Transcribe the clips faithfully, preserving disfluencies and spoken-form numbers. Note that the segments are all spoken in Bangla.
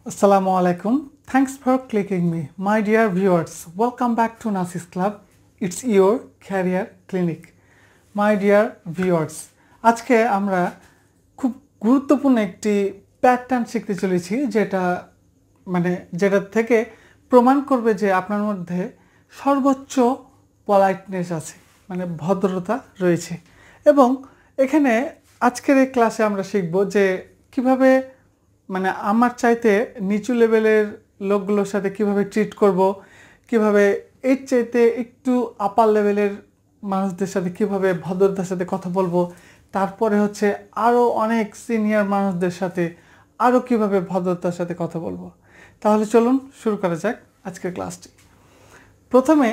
Assalamu alaikum. Thanks for clicking me. My dear viewers, welcome back to Nasis Club. It's your career clinic. My dear viewers, আজকে আমরা খুব গুরুত্বপূর্ণ একটি প্যাটার্ন শিখতে চলেছি যেটা মানে যেটা থেকে প্রমাণ করবে যে আপনার মধ্যে সর্বোচ্চ পলাইটনেস আছে, মানে ভদ্রতা রয়েছে। এবং এখানে আজকের এই ক্লাসে আমরা শিখব যে কিভাবে মানে আমার চাইতে নিচু লেভেলের লোকগুলোর সাথে কিভাবে ট্রিট করব, কিভাবে এর চাইতে একটু আপার লেভেলের মানুষদের সাথে কিভাবে ভদ্রতার সাথে কথা বলবো, তারপরে হচ্ছে আরও অনেক সিনিয়র মানুষদের সাথে আরও কিভাবে ভদ্রতার সাথে কথা বলবো। তাহলে চলুন শুরু করা যাক আজকের ক্লাসটি। প্রথমে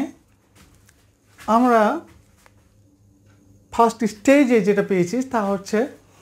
আমরা ফার্স্ট স্টেজে যেটা পেয়েছি তা হচ্ছে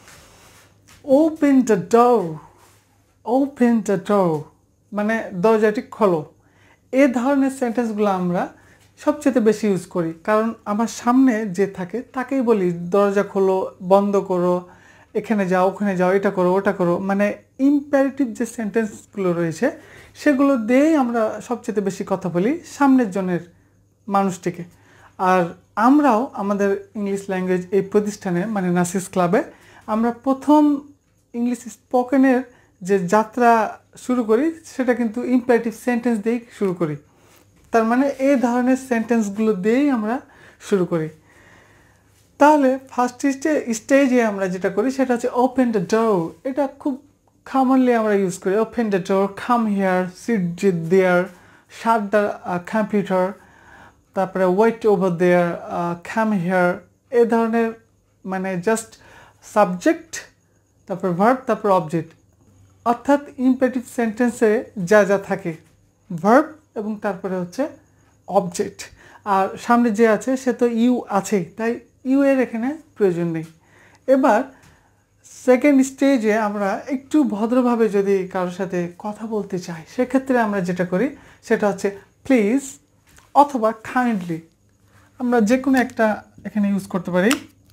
open the door, open the door মানে দরজাটি খোলো। এ ধরনের সেন্টেন্সগুলো আমরা সবচেয়ে বেশি ইউজ করি, কারণ আমার সামনে যে থাকে তাকেই বলি দরজা খোলো, বন্ধ করো, এখানে যাও, ওখানে যাও, এটা করো, ওটা করো। মানে ইম্পারেটিভ যে সেন্টেন্সগুলো রয়েছে সেগুলো দিয়েই আমরা সবচেয়ে বেশি কথা বলি সামনের জনের মানুষটিকে। আর আমরাও আমাদের ইংলিশ ল্যাঙ্গুয়েজ এই প্রতিষ্ঠানে মানে নাসিস ক্লাবে আমরা প্রথম ইংলিশ স্পোকেনের যে যাত্রা শুরু করি সেটা কিন্তু ইম্পারেটিভ সেন্টেন্স দিয়েই শুরু করি। তার মানে এই ধরনের সেন্টেন্সগুলো দিয়েই আমরা শুরু করি। তাহলে ফার্স্ট স্টেজে আমরা যেটা করি সেটা হচ্ছে ওপেন দ্য ডোর। এটা খুব কমনলি আমরা ইউজ করি। Open the door, come here, sit there, shut the computer, তারপরে wait over there, come here. এই ধরনের মানে জাস্ট সাবজেক্ট, তারপর ভার্ব, তারপর অবজেক্ট, অর্থাৎ ইম্পারেটিভ সেন্টেন্সে যা যা থাকে ভার্ব এবং তারপরে হচ্ছে অবজেক্ট। আর সামনে যে আছে সে তো ইউ আছেই, তাই ইউ এর এখানে প্রয়োজন নেই। এবার সেকেন্ড স্টেজে আমরা একটু ভদ্রভাবে যদি কারোর সাথে কথা বলতে চাই সেক্ষেত্রে আমরা যেটা করি সেটা হচ্ছে প্লিজ অথবা কাইন্ডলি। আমরা যে কোনো একটা এখানে ইউজ করতে পারি।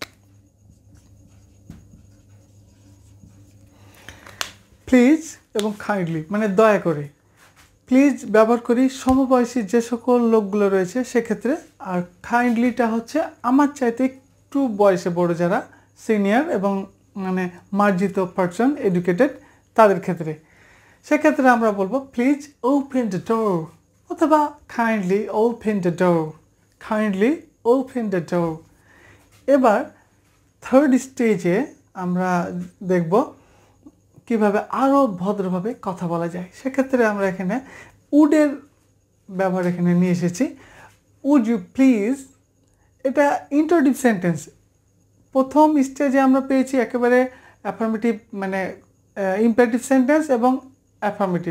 প্লিজ এবং কাইন্ডলি মানে দয়া করে। প্লিজ ব্যবহার করি সমবয়সী যে সকল লোকগুলো রয়েছে সেক্ষেত্রে, আর কাইন্ডলিটা হচ্ছে আমার চাইতে একটু বয়সে বড় যারা সিনিয়র এবং মানে মার্জিত পারসন, এডুকেটেড, তাদের ক্ষেত্রে। সেক্ষেত্রে আমরা বলবো প্লিজ ওপেন দ্য ডোর অথবা kindly open the door, kindly open the door. এবার থার্ড স্টেজে আমরা দেখব কিভাবে আরও ভদ্রভাবে কথা বলা যায়। সেক্ষেত্রে আমরা এখানে উডের ব্যবহার এখানে নিয়ে এসেছি। উড ইউ প্লিজ, এটা ইন্টারোগেটিভ সেন্টেন্স। প্রথম স্টেজে আমরা পেয়েছি একেবারে অ্যাফার্মেটিভ মানে ইম্পারেটিভ সেন্টেন্স এবং অ্যাফার্মেটিভ,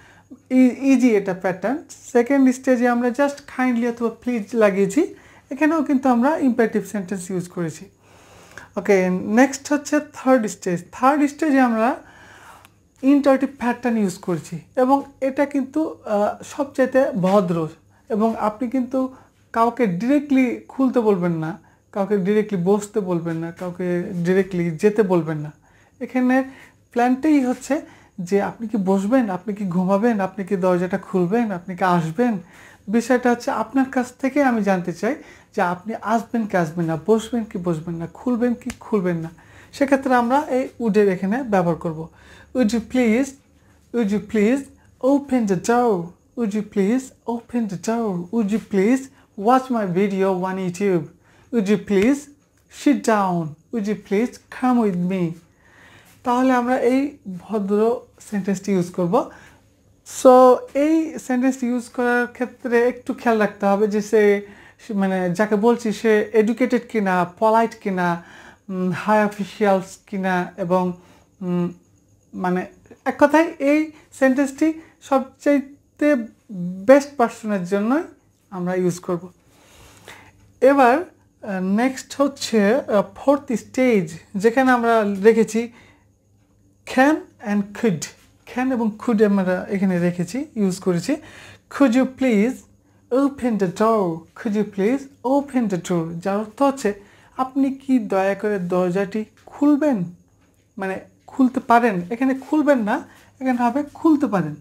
ইজি এটা প্যাটার্ন। সেকেন্ড স্টেজে আমরা জাস্ট কাইন্ডলি অথবা প্লিজ লাগিয়েছি, এখানেও কিন্তু আমরা ইম্পারেটিভ সেন্টেন্স ইউজ করেছি। ওকে, নেক্সট হচ্ছে থার্ড স্টেজ। থার্ড স্টেজে আমরা ইন্টারেটিভ প্যাটার্ন ইউজ করছি এবং এটা কিন্তু সবচাইতে ভদ্র। এবং আপনি কিন্তু কাউকে ডিরেক্টলি খুলতে বলবেন না, কাউকে ডিরেক্টলি বসতে বলবেন না, কাউকে ডিরেক্টলি যেতে বলবেন না। এখানে প্ল্যানটাই হচ্ছে যে আপনি কি বসবেন, আপনি কি ঘুমাবেন, আপনি কি দরজাটা খুলবেন, আপনি কি আসবেন। বিষয়টা হচ্ছে আপনার কাছ থেকে আমি জানতে চাই যে আপনি আসবেন কি আসবেন না, বসবেন কি বসবেন না, খুলবেন কি খুলবেন না। সেক্ষেত্রে আমরা এই উডের এখানে ব্যবহার করব। Would you please, would you please open the door? Would you please open the door? Would you please watch my video on YouTube? Would you please sit down? Would you please come with me? তাহলে আমরা এই ভদ্র সেন্টেন্সটি ইউজ করব। সো এই সেন্টেন্সটি ইউজ করার ক্ষেত্রে একটু খেয়াল রাখতে হবে যে সে মানে যাকে বলছি সে এডুকেটেড কিনা, পলাইট কিনা, হাই অফিসিয়ালস কিনা, এবং মানে এক কথায় এই সেন্টেন্সটি সবচাইতে বেস্ট পার্সনের জন্যই আমরা ইউজ করব। এবার নেক্সট হচ্ছে ফোর্থ স্টেজ, যেখানে আমরা রেখেছি ক্যান অ্যান্ড কুড। ক্যান এবং কুড আমরা এখানে রেখেছি, ইউজ করেছি। Could you please open the door, could you please open the door, যার অর্থ হচ্ছে আপনি কি দয়া করে দরজাটি খুলবেন, মানে খুলতে পারেন। এখানে খুলবেন না, এখানে হবে খুলতে পারেন।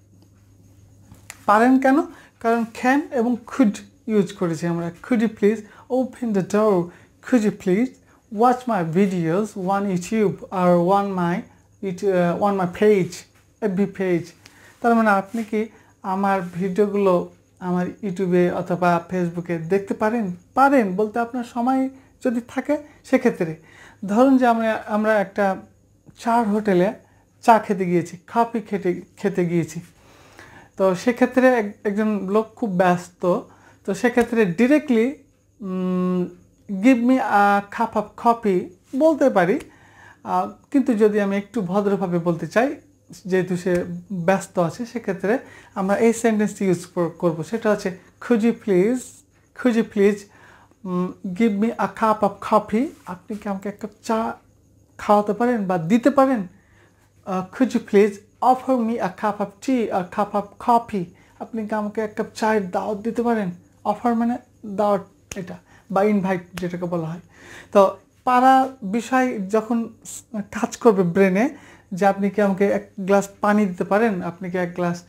পারেন কেন? কারণ ক্যান এবং কুড ইউজ করেছি আমরা। Could you please open the door, could you please watch my videos on YouTube আর on my on my page, FB page. তার মানে আপনি কি আমার ভিডিওগুলো আমার ইউটিউবে অথবা ফেসবুকে দেখতে পারেন? পারেন বলতে আপনার সময় যদি থাকে সেক্ষেত্রে। ধরুন যে আমরা আমরা একটা চার হোটেলে চা খেতে গিয়েছি, কফি খেতে খেতে গিয়েছি। তো সেক্ষেত্রে একজন লোক খুব ব্যস্ত, তো সেক্ষেত্রে directly give me a cup of coffee বলতে পারি, কিন্তু যদি আমি একটু ভদ্রভাবে বলতে চাই যেহেতু সে ব্যস্ত আছে, সেক্ষেত্রে আমরা এই সেন্টেন্সটি ইউজ করবো। সেটা হচ্ছে could you please could you please give me a cup of coffee, আপনি কি আমাকে এক কাপ চা খাওয়াতে পারেন বা দিতে পারেন? Could you please offer me a cup of tea আর কাপ অফ কফি, আপনি কি আমাকে এক কাপ চায়ের দাওয়াত দিতে পারেন? অফার মানে দাওয়াত এটা, বা ইনভাইট যেটাকে বলা হয়। তো পারা বিষয় যখন কাজ করবে ব্রেনে, যে আপনি কি আমাকে এক গ্লাস পানি দিতে পারেন, আপনি কি এক গ্লাস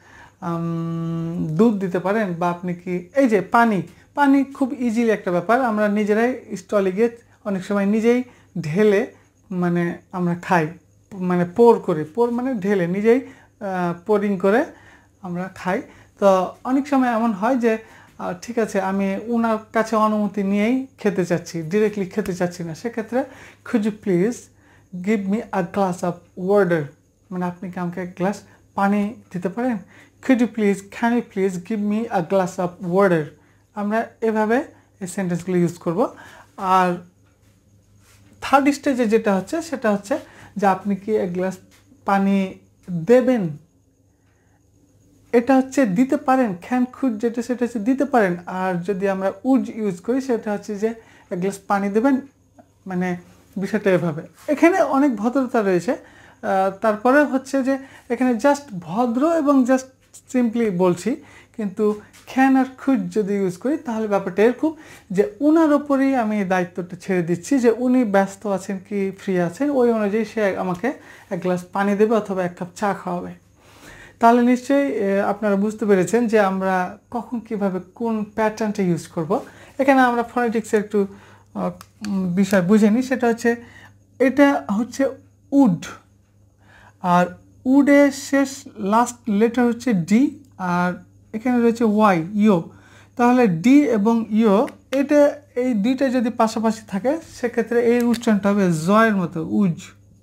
দুধ দিতে পারেন, বা আপনি কি এই যে পানি পানি খুব ইজিলি একটা ব্যাপার, আমরা নিজেরাই স্টলে গিয়ে অনেক সময় নিজেই ঢেলে মানে আমরা খাই, মানে পোর করে, পোর মানে ঢেলে নিজেই পোরিং করে আমরা খাই। তো অনেক সময় এমন হয় যে ঠিক আছে আমি ওনার কাছে অনুমতি নিয়েই খেতে চাচ্ছি, ডিরেক্টলি খেতে চাচ্ছি না, সেক্ষেত্রে could you please give me a glass of water, মানে আপনি কি আমাকে এক গ্লাস পানি দিতে পারেন? Could you please can you please give me a glass of water. আমরা এভাবে এই সেন্টেন্সগুলো ইউজ করব। আর থার্ড স্টেজে যেটা হচ্ছে সেটা হচ্ছে যে আপনি কি এক গ্লাস পানি দেবেন, এটা হচ্ছে দিতে পারেন। ক্যান কুড যেটা সেটা হচ্ছে দিতে পারেন। আর যদি আমরা উড ইউজ করি সেটা হচ্ছে যে এক গ্লাস পানি দেবেন, মানে বিষয়টা এভাবে। এখানে অনেক ভদ্রতা রয়েছে, তারপরে হচ্ছে যে এখানে জাস্ট ভদ্র এবং জাস্ট সিম্পলি বলছি, কিন্তু ক্যান আর কুড যদি ইউজ করি তাহলে ব্যাপারটা এরকম যে উনার ওপরেই আমি দায়িত্বটা ছেড়ে দিচ্ছি, যে উনি ব্যস্ত আছেন কি ফ্রি আছেন, ওই অনুযায়ী সে আমাকে এক গ্লাস পানি দেবে অথবা এক কাপ চা খাওয়াবে। তাহলে নিশ্চয়ই আপনারা বুঝতে পেরেছেন যে আমরা কখন কিভাবে কোন প্যাটার্নটা ইউজ করব। এখানে আমরা ফনেটিক্সের একটু বিষয় বুঝে নিই। সেটা হচ্ছে এটা হচ্ছে উড, আর উডের শেষ লাস্ট লেটার হচ্ছে ডি, আর এখানে রয়েছে ওয়াই, ইও। তাহলে ডি এবং ইও এটা এই দুইটা যদি পাশাপাশি থাকে সেক্ষেত্রে এই উচ্চারণটা হবে জয়ের মতো, উজ।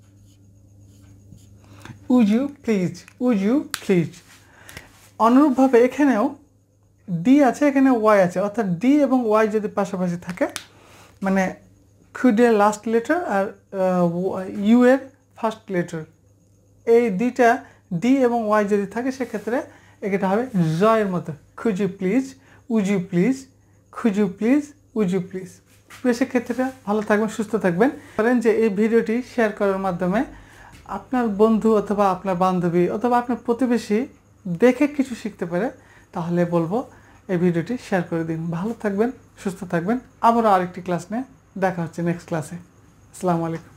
Would you please, would you please. অনুরূপভাবে এখানেও ডি আছে, এখানে ওয়াই আছে, অর্থাৎ ডি এবং ওয়াই যদি পাশাপাশি থাকে, মানে কুডের লাস্ট লেটার আর ইউ এর ফার্স্ট লেটার, এই দুইটা ডি এবং ওয়াই যদি থাকে সেক্ষেত্রে এটা হবে জয়ের মতো, could you please, would you please, could you please, would you please. সেক্ষেত্রে ভালো থাকবেন, সুস্থ থাকবেন। বলেন যে এই ভিডিওটি শেয়ার করার মাধ্যমে আপনার বন্ধু অথবা আপনার বান্ধবী অথবা আপনার প্রতিবেশী দেখে কিছু শিখতে পারে, তাহলে বলবো এই ভিডিওটি শেয়ার করে দিন। ভালো থাকবেন, সুস্থ থাকবেন। আবারও আরেকটি ক্লাস নিয়ে দেখা হচ্ছে নেক্সট ক্লাসে। আসসালামু আলাইকুম।